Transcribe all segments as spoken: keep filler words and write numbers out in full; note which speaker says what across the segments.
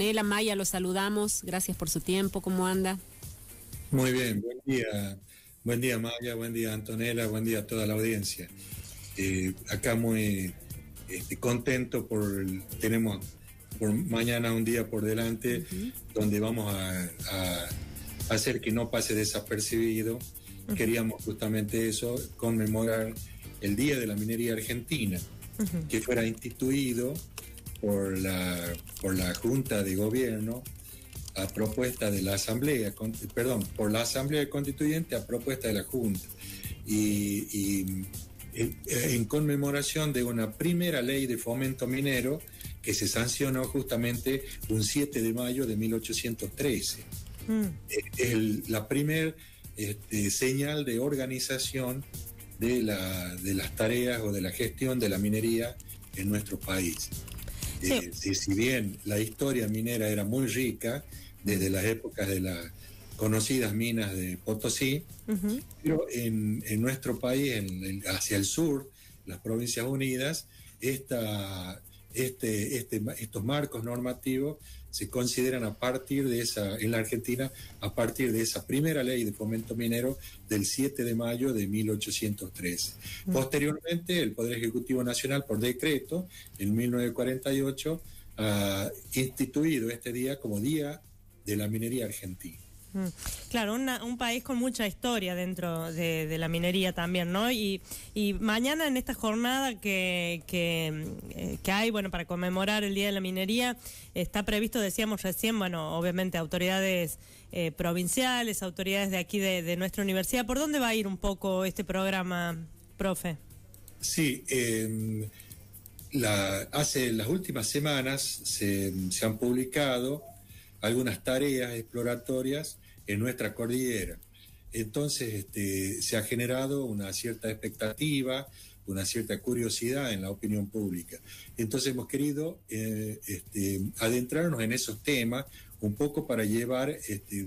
Speaker 1: Antonella, Maya, los saludamos. Gracias por su tiempo. ¿Cómo anda?
Speaker 2: Muy bien, buen día. Buen día, Maya, buen día, Antonella, buen día a toda la audiencia. Eh, acá muy este, contento por el, tenemos por mañana un día por delante uh-huh. donde vamos a, a hacer que no pase desapercibido. Uh-huh. Queríamos justamente eso, conmemorar el Día de la Minería Argentina, uh-huh. que fuera instituido por la, por la Junta de Gobierno a propuesta de la Asamblea, perdón, por la Asamblea Constituyente a propuesta de la Junta, y, y en conmemoración de una primera ley de fomento minero que se sancionó justamente un siete de mayo de mil ochocientos trece. Mm. El, la primer este, señal de organización de, la, de las tareas o de la gestión de la minería en nuestro país. Sí. Eh, si, si bien la historia minera era muy rica, desde las épocas de las conocidas minas de Potosí, uh-huh. pero en, en nuestro país, en, en, hacia el sur, las Provincias Unidas, esta, este, este, estos marcos normativos se consideran a partir de esa, en la Argentina, a partir de esa primera ley de fomento minero del siete de mayo de mil ochocientos trece. Uh-huh. Posteriormente, el Poder Ejecutivo Nacional, por decreto, en mil novecientos cuarenta y ocho, ha instituido este día como Día de la Minería Argentina.
Speaker 3: Claro, una, un país con mucha historia dentro de, de la minería también, ¿no? Y, y mañana en esta jornada que, que, eh, que hay, bueno, para conmemorar el Día de la Minería, está previsto, decíamos recién, bueno, obviamente autoridades eh, provinciales, autoridades de aquí de, de nuestra universidad. ¿Por dónde va a ir un poco este programa, profe?
Speaker 2: Sí, eh, la, hace las últimas semanas se, se han publicado algunas tareas exploratorias en nuestra cordillera. Entonces este, se ha generado una cierta expectativa, una cierta curiosidad en la opinión pública. Entonces hemos querido eh, este, adentrarnos en esos temas un poco para llevar este,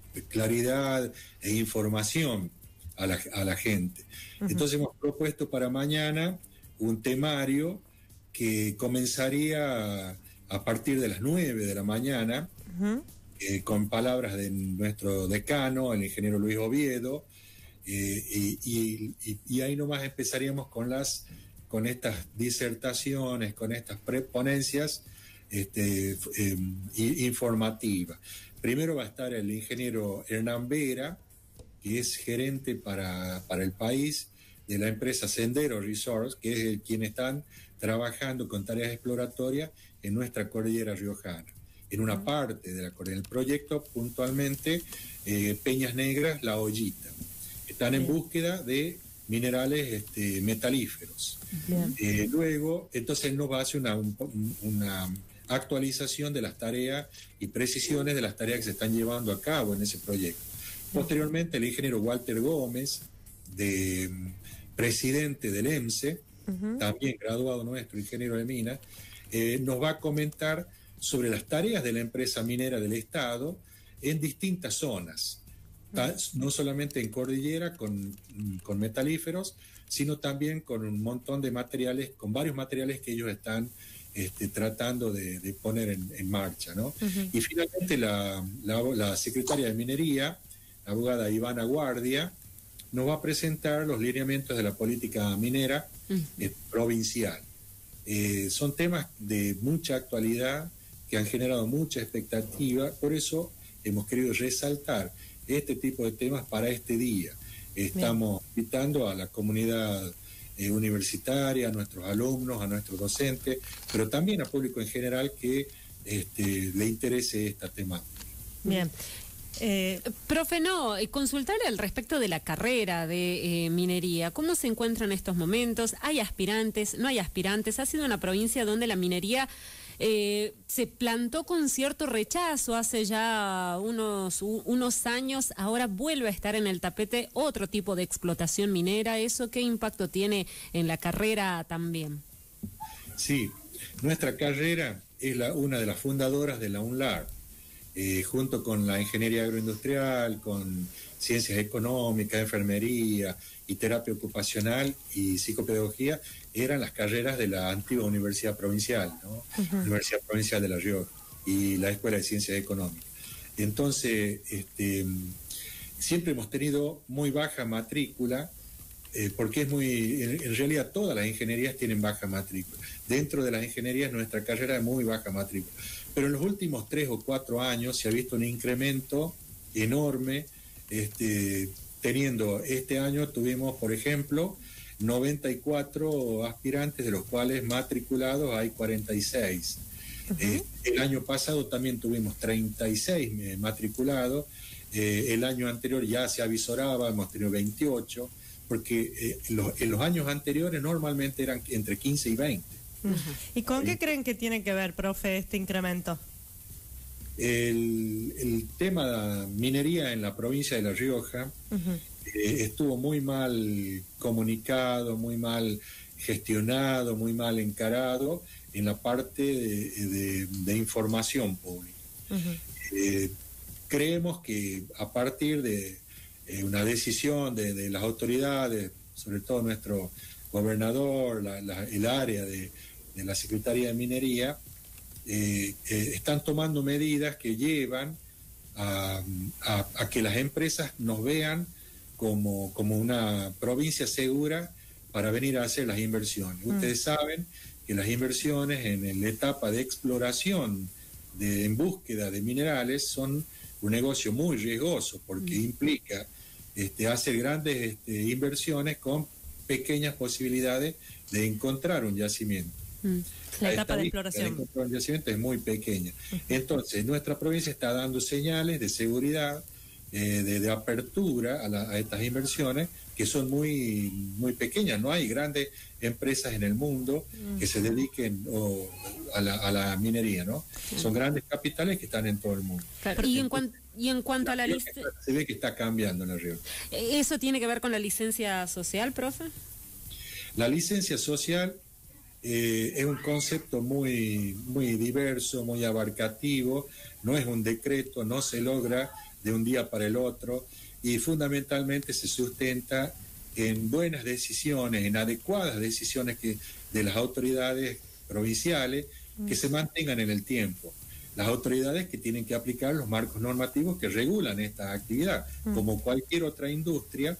Speaker 2: claridad e información a la, a la gente. Uh-huh. Entonces hemos propuesto para mañana un temario que comenzaría a, a partir de las nueve de la mañana, uh-huh. eh, con palabras de nuestro decano, el ingeniero Luis Oviedo, eh, y, y, y, y ahí nomás empezaríamos con las con estas disertaciones, con estas preponencias este, eh, informativas. Primero va a estar el ingeniero Hernán Vera, que es gerente para, para el país de la empresa Sendero Resource, que es el, quien están trabajando con tareas exploratorias en nuestra cordillera riojana, en una parte de la cordillera. El proyecto puntualmente eh, Peñas Negras, La Ollita. Están en búsqueda de minerales este, metalíferos. Eh, luego, entonces él nos va a hacer una, un, una actualización de las tareas y precisiones de las tareas que se están llevando a cabo en ese proyecto. Posteriormente, el ingeniero Walter Gómez, de presidente del E M S E, uh-huh. también graduado nuestro, ingeniero de minas, eh, nos va a comentar sobre las tareas de la empresa minera del Estado en distintas zonas, uh-huh. no solamente en cordillera con, con metalíferos, sino también con un montón de materiales, con varios materiales que ellos están este, tratando de, de poner en, en marcha, ¿no? Uh-huh. Y finalmente la, la, la secretaria de Minería, la abogada Ivana Guardia, nos va a presentar los lineamientos de la política minera eh, provincial. Eh, son temas de mucha actualidad que han generado mucha expectativa, por eso hemos querido resaltar este tipo de temas para este día. Estamos Bien. invitando a la comunidad eh, universitaria, a nuestros alumnos, a nuestros docentes, pero también al público en general que este, le interese esta temática.
Speaker 3: Bien.
Speaker 1: Eh, profe, no, consultarle al respecto de la carrera de eh, minería. ¿Cómo se encuentra en estos momentos? ¿Hay aspirantes? ¿No hay aspirantes? Ha sido una provincia donde la minería eh, se plantó con cierto rechazo hace ya unos, unos años. Ahora vuelve a estar en el tapete otro tipo de explotación minera. ¿Eso qué impacto tiene en la carrera también?
Speaker 2: Sí, nuestra carrera es la, una de las fundadoras de la UNLAR. Eh, junto con la ingeniería agroindustrial, con ciencias económicas, enfermería y terapia ocupacional y psicopedagogía, eran las carreras de la antigua Universidad Provincial, ¿no? Uh-huh. Universidad Provincial de La Rioja. y la Escuela de Ciencias Económicas. Entonces, este, siempre hemos tenido muy baja matrícula, eh, porque es muy, en, en realidad todas las ingenierías tienen baja matrícula. Dentro de las ingenierías nuestra carrera es muy baja matrícula. Pero en los últimos tres o cuatro años se ha visto un incremento enorme, este, teniendo este año tuvimos, por ejemplo, noventa y cuatro aspirantes, de los cuales matriculados hay cuarenta y seis. Uh-huh. Eh, el año pasado también tuvimos treinta y seis eh, matriculados, eh, el año anterior ya se avisoraba, hemos tenido veintiocho, porque eh, los, en los años anteriores normalmente eran entre quince y veinte.
Speaker 3: Uh-huh. ¿Y con qué creen que tiene que ver, profe, este incremento?
Speaker 2: El, el tema de minería en la provincia de La Rioja uh-huh. eh, estuvo muy mal comunicado, muy mal gestionado, muy mal encarado en la parte de, de, de información pública. Uh-huh. Eh, creemos que a partir de eh, una decisión de, de las autoridades, sobre todo nuestro gobernador, la, la, el área de, de la Secretaría de Minería, eh, eh, están tomando medidas que llevan a, a, a que las empresas nos vean como, como una provincia segura para venir a hacer las inversiones. Mm. Ustedes saben que las inversiones en la etapa de exploración, de, en búsqueda de minerales, son un negocio muy riesgoso porque mm. implica este, hacer grandes este, inversiones con pequeñas posibilidades de encontrar un yacimiento.
Speaker 3: Mm. La, la etapa de exploración.
Speaker 2: De encontrar un yacimiento es muy pequeña. Uh-huh. Entonces, nuestra provincia está dando señales de seguridad, eh, de, de apertura a, la, a estas inversiones, que son muy, muy pequeñas. No hay grandes empresas en el mundo uh-huh. que se dediquen o, a, la, a la minería, ¿no? Uh-huh. Son grandes capitales que están en todo el mundo.
Speaker 1: Claro. Y en cuanto Y en cuanto
Speaker 2: la
Speaker 1: a la lista...
Speaker 2: Se ve que está cambiando en la Rioja.
Speaker 1: ¿Eso tiene que ver con la licencia social, profe?
Speaker 2: La licencia social eh, es un concepto muy, muy diverso, muy abarcativo, no es un decreto, no se logra de un día para el otro y fundamentalmente se sustenta en buenas decisiones, en adecuadas decisiones que, de las autoridades provinciales que mm. se mantengan en el tiempo. Las autoridades que tienen que aplicar los marcos normativos que regulan esta actividad. Mm. Como cualquier otra industria,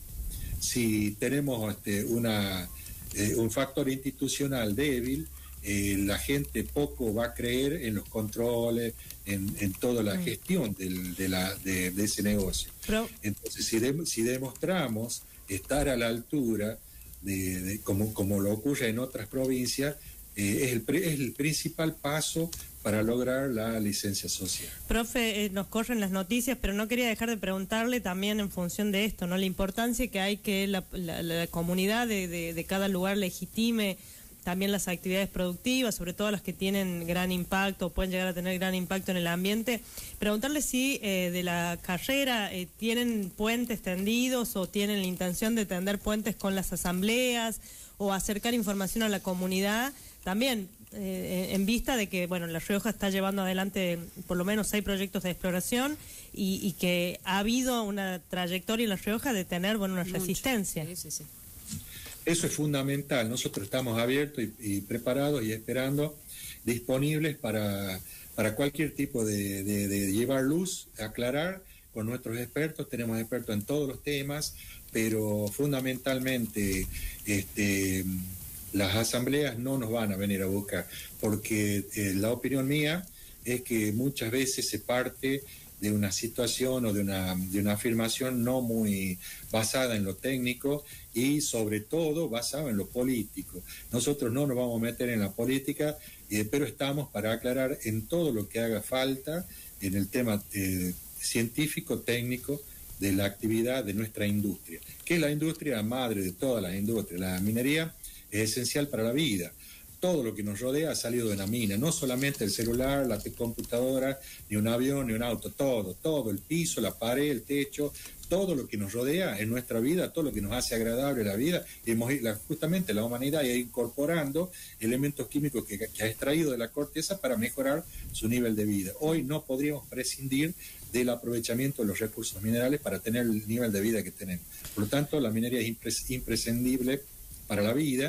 Speaker 2: si tenemos este, una, eh, un factor institucional débil, eh, la gente poco va a creer en los controles, en, en toda la mm. gestión del, de, la, de, de ese negocio. Pero, Entonces, si, de, si demostramos estar a la altura, de, de, como, como lo ocurre en otras provincias, eh, es, el, es el principal paso para lograr la licencia social.
Speaker 3: Profe, eh, nos corren las noticias, pero no quería dejar de preguntarle también en función de esto, ¿no? La importancia que hay que la, la, la comunidad de, de, de cada lugar legitime también las actividades productivas, sobre todo las que tienen gran impacto, pueden llegar a tener gran impacto en el ambiente. Preguntarle si eh, de la carrera eh, tienen puentes tendidos o tienen la intención de tender puentes con las asambleas o acercar información a la comunidad, también eh, en vista de que, bueno, La Rioja está llevando adelante por lo menos seis proyectos de exploración y, y que ha habido una trayectoria en La Rioja de tener, bueno, una Mucho. resistencia.
Speaker 1: Sí, sí, sí.
Speaker 2: Eso es fundamental. Nosotros estamos abiertos y, y preparados y esperando, disponibles para, para cualquier tipo de, de, de llevar luz, aclarar con nuestros expertos. Tenemos expertos en todos los temas, pero fundamentalmente este, las asambleas no nos van a venir a buscar, porque eh, la opinión mía es que muchas veces se parte de una situación o de una, de una afirmación no muy basada en lo técnico y sobre todo basada en lo político. Nosotros no nos vamos a meter en la política, eh, pero estamos para aclarar en todo lo que haga falta en el tema eh, científico, técnico de la actividad de nuestra industria, que es la industria madre de todas las industrias. La minería es esencial para la vida. Todo lo que nos rodea ha salido de la mina, no solamente el celular, la computadora, ni un avión, ni un auto, todo, todo, el piso, la pared, el techo, todo lo que nos rodea en nuestra vida, todo lo que nos hace agradable la vida, hemos, justamente la humanidad ha ido incorporando elementos químicos que, que ha extraído de la corteza para mejorar su nivel de vida. Hoy no podríamos prescindir del aprovechamiento de los recursos minerales para tener el nivel de vida que tenemos. Por lo tanto, la minería es impres, imprescindible para la vida,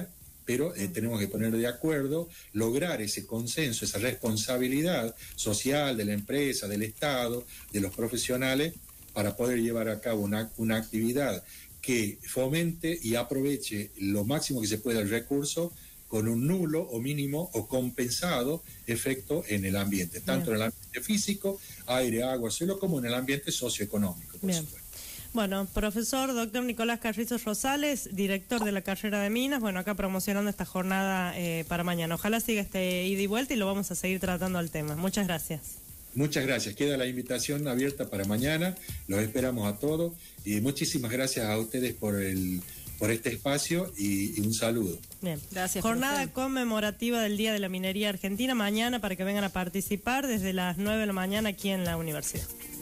Speaker 2: pero eh, tenemos que poner de acuerdo, lograr ese consenso, esa responsabilidad social de la empresa, del Estado, de los profesionales, para poder llevar a cabo una, una actividad que fomente y aproveche lo máximo que se pueda el recurso con un nulo o mínimo o compensado efecto en el ambiente, tanto Bien. en el ambiente físico, aire, agua, suelo, como en el ambiente socioeconómico, por
Speaker 3: Bien.
Speaker 2: supuesto.
Speaker 3: Bueno, profesor doctor Nicolás Carrizo Rosales, director de la carrera de Minas, bueno, acá promocionando esta jornada eh, para mañana. Ojalá siga este ida y vuelta y lo vamos a seguir tratando el tema. Muchas gracias.
Speaker 2: Muchas gracias. Queda la invitación abierta para mañana. Los esperamos a todos y muchísimas gracias a ustedes por el por este espacio y, y un saludo.
Speaker 3: Bien, gracias. Jornada profe. conmemorativa del Día de la Minería Argentina mañana para que vengan a participar desde las nueve de la mañana aquí en la universidad.